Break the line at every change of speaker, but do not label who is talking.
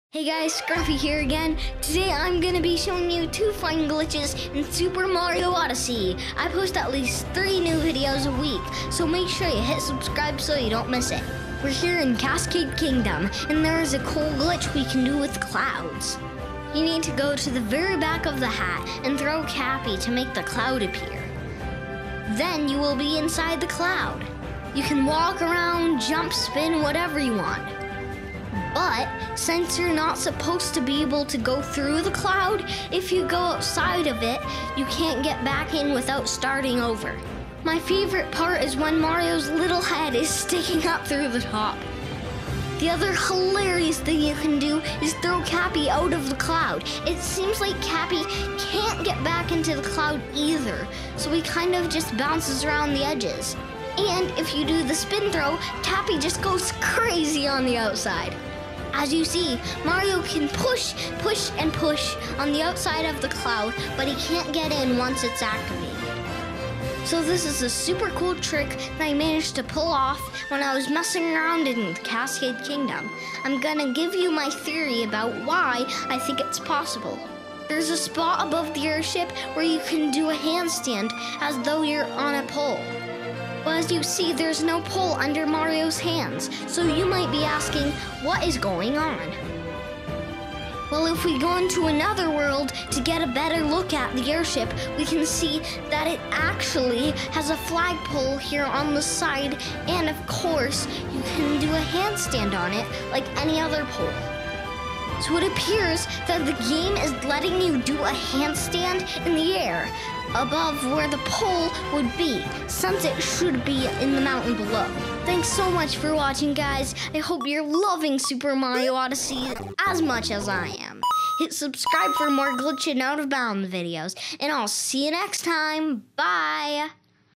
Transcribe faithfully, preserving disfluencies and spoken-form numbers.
Hey guys, Scruffy here again. Today I'm going to be showing you two fun glitches in Super Mario Odyssey. I post at least three new videos a week, so make sure you hit subscribe so you don't miss it. We're here in Cascade Kingdom, and there is a cool glitch we can do with clouds. You need to go to the very back of the hat and throw Cappy to make the cloud appear. Then you will be inside the cloud. You can walk around, jump, spin, whatever you want. But since you're not supposed to be able to go through the cloud, if you go outside of it, you can't get back in without starting over. My favorite part is when Mario's little head is sticking up through the top. The other hilarious thing you can do is throw Cappy out of the cloud. It seems like Cappy can't get back into the cloud either, so he kind of just bounces around the edges. And if you do the spin throw, Cappy just goes crazy on the outside. As you see, Mario can push, push, and push on the outside of the cloud, but he can't get in once it's activated. So this is a super cool trick that I managed to pull off when I was messing around in the Cascade Kingdom. I'm gonna give you my theory about why I think it's possible. There's a spot above the airship where you can do a handstand as though you're on a pole. Well, as you see, there's no pole under Mario's hands, so you might be asking, what is going on? Well, if we go into another world to get a better look at the airship, we can see that it actually has a flagpole here on the side, and of course, you can do a handstand on it like any other pole. So it appears that the game is letting you do a handstand in the air, above where the pole would be, since it should be in the mountain below. Thanks so much for watching, guys. I hope you're loving Super Mario Odyssey as much as I am. Hit subscribe for more glitch and out of bounds videos, and I'll see you next time. Bye!